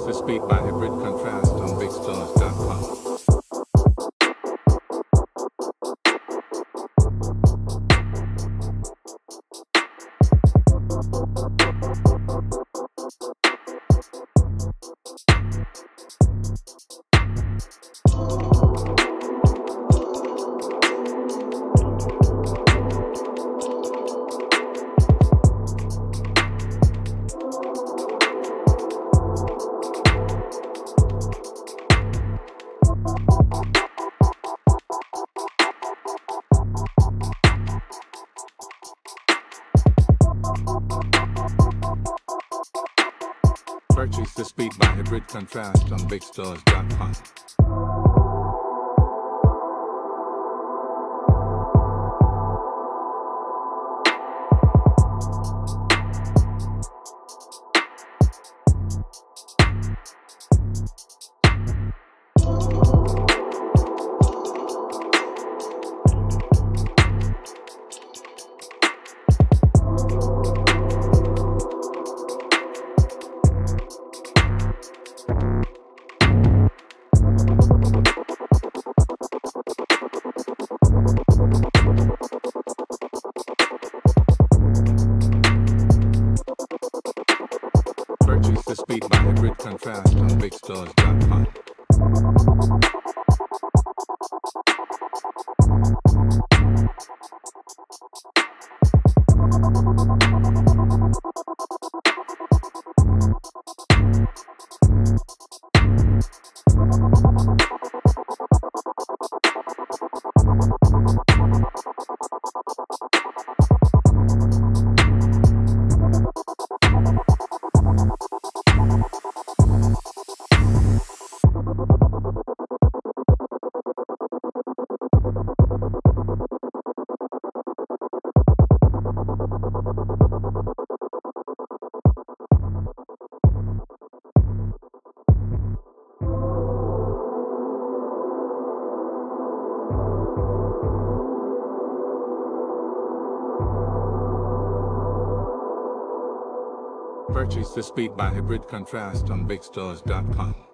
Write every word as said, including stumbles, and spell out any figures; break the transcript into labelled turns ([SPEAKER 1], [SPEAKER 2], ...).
[SPEAKER 1] the speed by hybrid contrast on big stars dot com. Purchase the speed by hybrid contrast on big stars dot com. Purchase the speed by hybrid contrast on big stars dot com. Purchase the speed by hybrid contrast on big stars dot com.